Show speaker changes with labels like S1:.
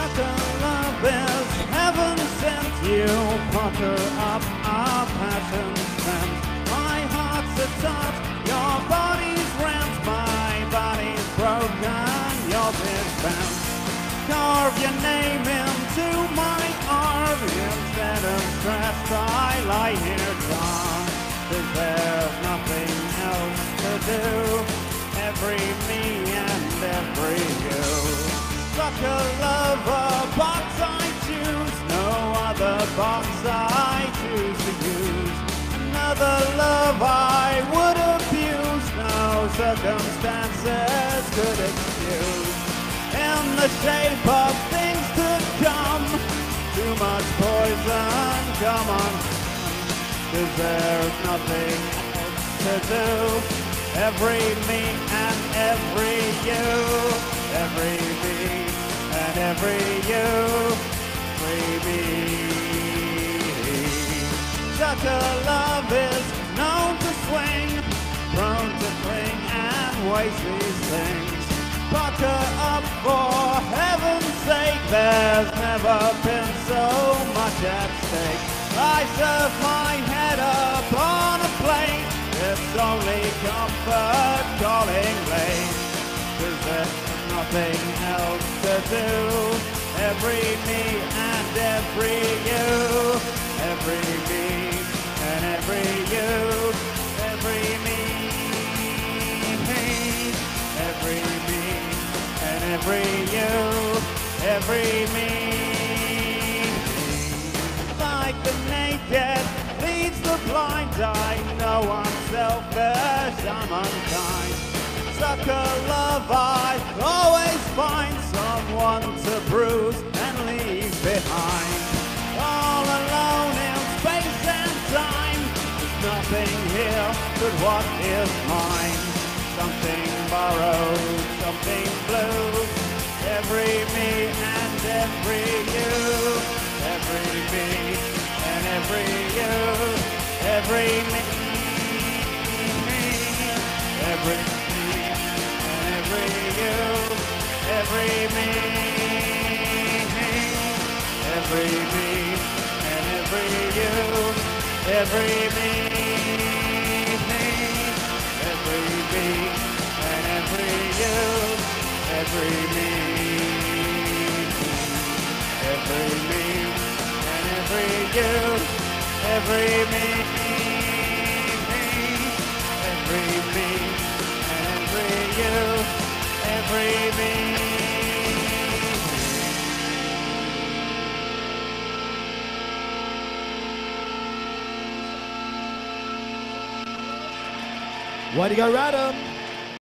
S1: Such a love is heaven sent you. Pucker up our passion spent. My heart's a touch, your body's rent. My body's broken, yours is bent. Carve your name into my arm. Instead of stressed, I lie here calm. 'Cause there's nothing else to do. Every me and every you. Such a lover, box I choose. No other box I choose to use. Another love I would abuse. No circumstances could excuse. In the shape of things to come. Too much poison, come on. 'Cause there's nothing else to do. Every me and every you. Every me and every you. Every me. Such a love is known to swing. Prone to cling and waste these things. Butter up for heaven's sake. There's never been so much at stake. I serve my head up on a plate. It's only comfort calling late. 'Cause there's nothing else to do. Every me and every you. Every me and every you. Every me. Every me and every you. Every me. Like the naked leads the blind. I know I'm selfish, I'm unkind. Sucker love, I always find someone to bruise and leave behind. All alone in space and time. There's nothing here but what is mine. Something borrowed, something blue. Every me and every you. Every me and every you. Every me. Every me and every you. Every me. Every me and every you. Every me. Every me and every you. Every me. Every me and every you. Every me. Every me and every you. Every me.
S2: Way to go, Radam!